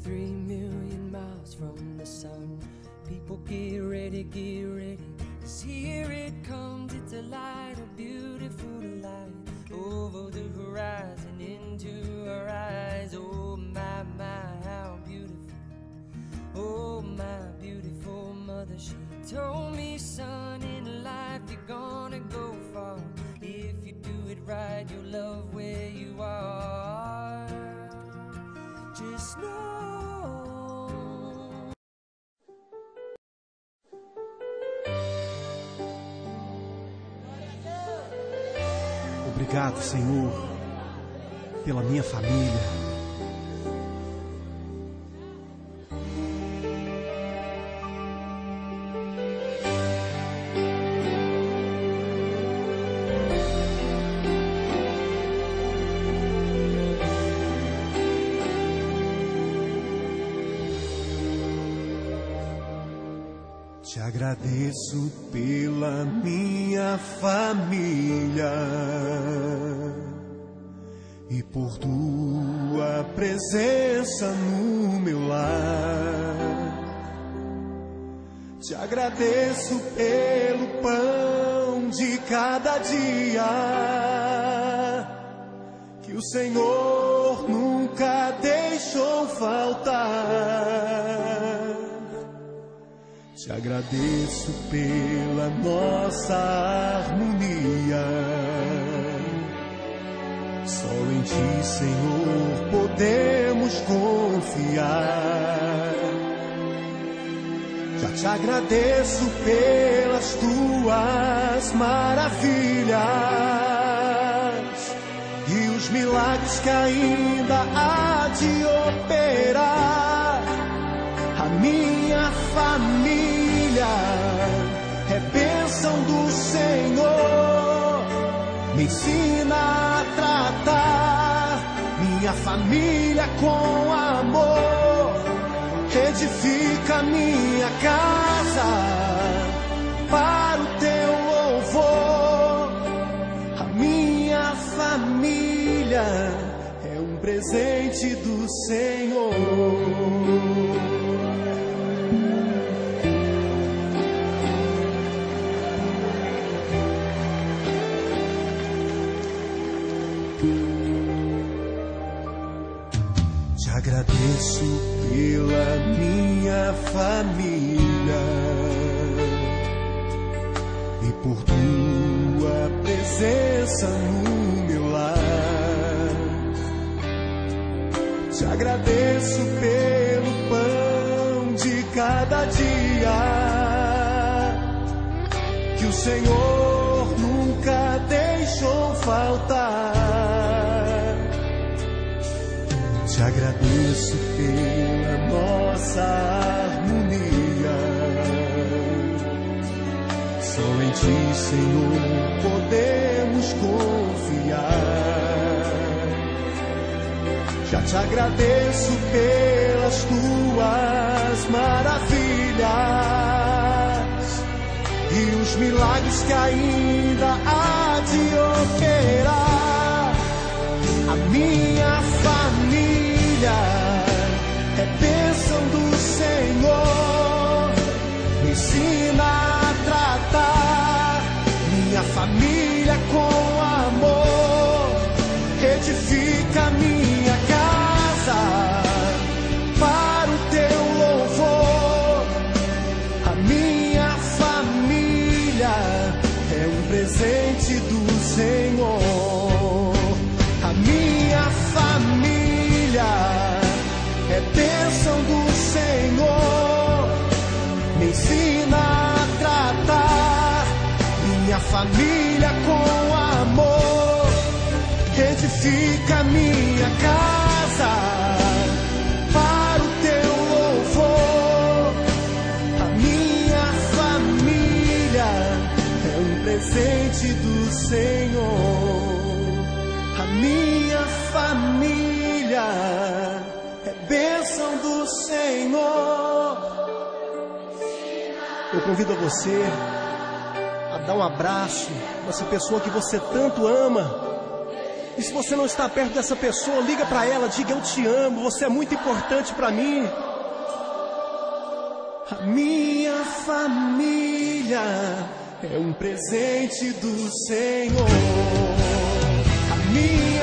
3 million miles from the sun. People get ready, 'cause here it comes. It's a light, a beautiful light, over the horizon, into our eyes. Oh my, how beautiful. Oh my beautiful mother, she told me, son, in life you're gonna go far. If you do it right, you'll love where you are. Just know. Obrigado, Senhor, pela minha família. Te agradeço pela minha família e por tua presença no meu lar. Te agradeço pelo pão de cada dia que o Senhor nunca deixou faltar. Te agradeço pela nossa harmonia. Só em Ti, Senhor, podemos confiar. Já te agradeço pelas Tuas maravilhas e os milagres que ainda há de operar. A minha família é bênção do Senhor. Me ensina a tratar minha família com amor. Edifica minha casa para o Teu louvor. A minha família é um presente do Senhor. Te agradeço pela minha família e por Tua presença no meu lar. Te agradeço pelo pão de cada dia que o Senhor nunca deixou faltar. Te agradeço pela nossa harmonia. Só em Ti, Senhor, podemos confiar. Já te agradeço pelas Tuas maravilhas e os milagres que ainda há de operar. A minha família é bênção do Senhor. Me ensina a tratar minha família com amor. Edifica minha casa para o Teu louvor. A minha família é um presente do Senhor. A minha família é bênção do Senhor. Me ensina a tratar minha família com amor. Edifica minha casa para o Teu louvor. A minha família é um presente do Senhor. A minha família é bênção do Senhor. Eu convido a você a dar um abraço nessa pessoa que você tanto ama E se você não está perto dessa pessoa, liga para ela, diga: eu te amo, você é muito importante para mim. A minha família é um presente do Senhor. A minha